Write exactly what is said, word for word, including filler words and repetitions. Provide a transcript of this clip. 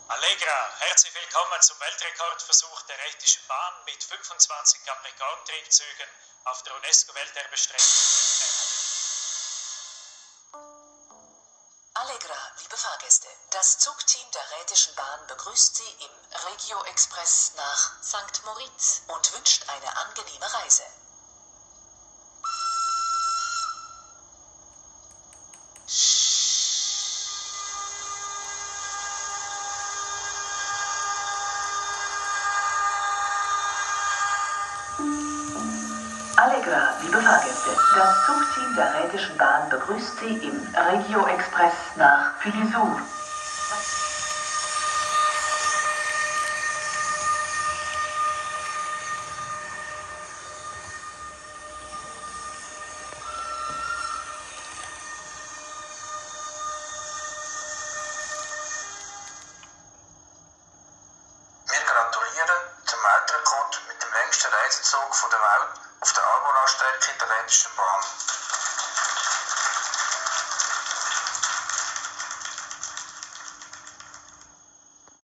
Allegra, herzlich willkommen zum Weltrekordversuch der Rätischen Bahn mit fünfundzwanzig Capricorn-Triebzügen auf der UNESCO-Welterbestraße. Allegra, liebe Fahrgäste, das Zugteam der Rätischen Bahn begrüßt Sie im Regio-Express nach Sankt Moritz und wünscht eine angenehme Reise. Allegra, liebe Fahrgäste, das Zugteam der Rätischen Bahn begrüßt Sie im Regio-Express nach Filisur. Wir gratulieren zum Weltrekord mit dem längsten Reisezug der Welt auf der Arbor